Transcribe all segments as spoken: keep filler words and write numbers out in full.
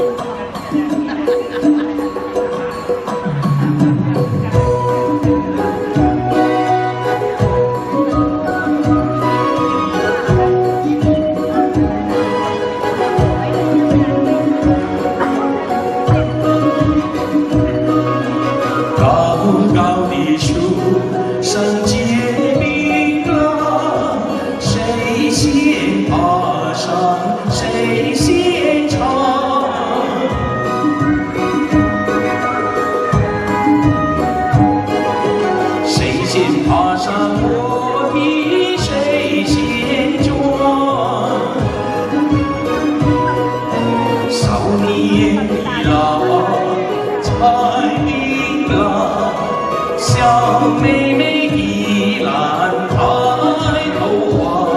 妹妹依然抬头望，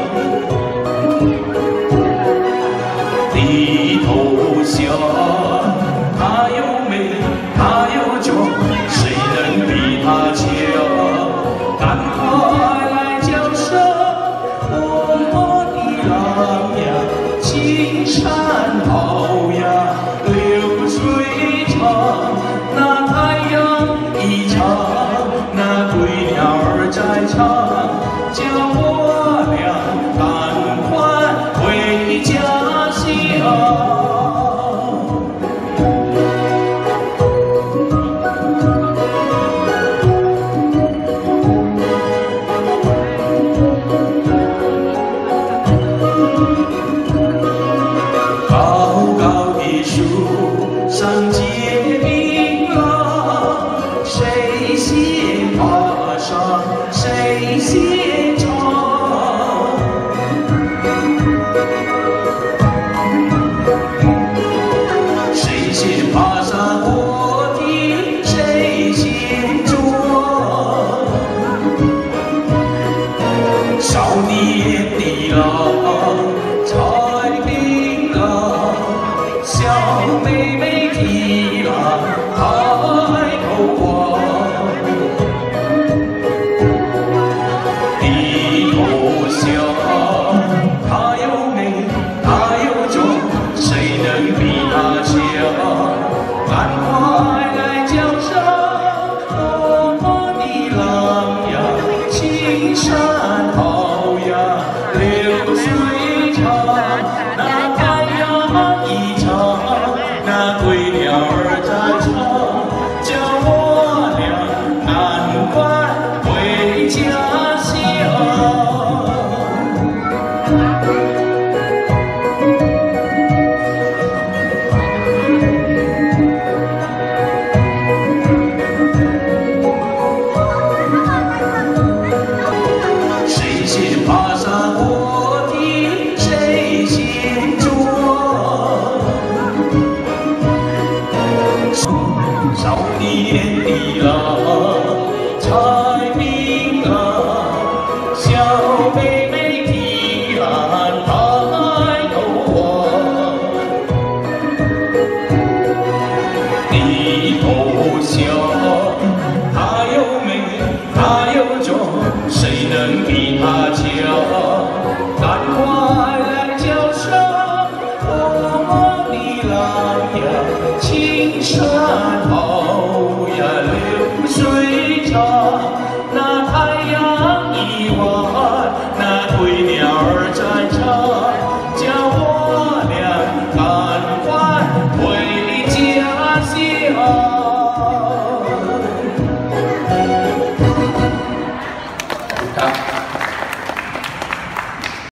低头笑。她又美，她又壮，谁能比她强？赶快来交手，我的郎呀，青山好呀，流水长，那太阳一长。 那归鸟儿在唱，叫我俩赶快回家乡。高高的树上结槟榔，谁先爬上谁先尝？谁先爬上我的谁先捉？少年的郎采槟榔，小妹妹的郎抬头望。 她又美，她又壮，谁能比她强？赶快来交手，我的郎呀，青山好呀，流水长，那太阳一长，那归鸟儿在唱，叫我俩赶快回家乡。 谁先爬上我的谁先捉？少年的郎采槟榔，小妹妹的郎抬头望，低头笑。她又美，她又壮。 谁能比她强？赶快来交手，我的郎呀，青山好呀，流水长。那太阳一晚，那归鸟儿在唱，叫我俩赶快回家乡。 ครับ